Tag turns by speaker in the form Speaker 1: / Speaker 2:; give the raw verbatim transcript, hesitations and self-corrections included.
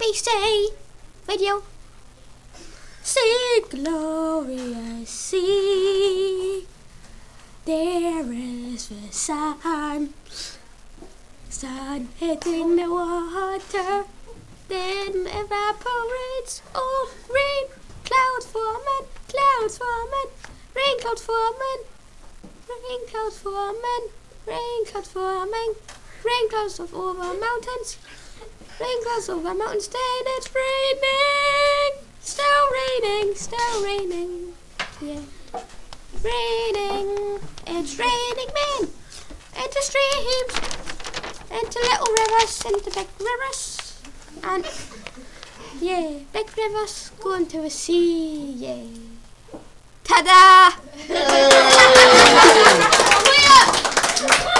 Speaker 1: they say. Video. See, glorious sea. There is the sun. Sun hitting the water. Then evaporates. Oh, rain. Clouds forming. Clouds forming. Rain clouds forming. Rain clouds forming. Rain clouds forming. Rain clouds over mountains. Rain clouds over mountains. Then it's raining. Still raining. Still raining. Yeah. Raining. It's raining men. Into streams. Into little rivers. Into big rivers. And yeah, big rivers go into the sea. Yeah. Ta-da!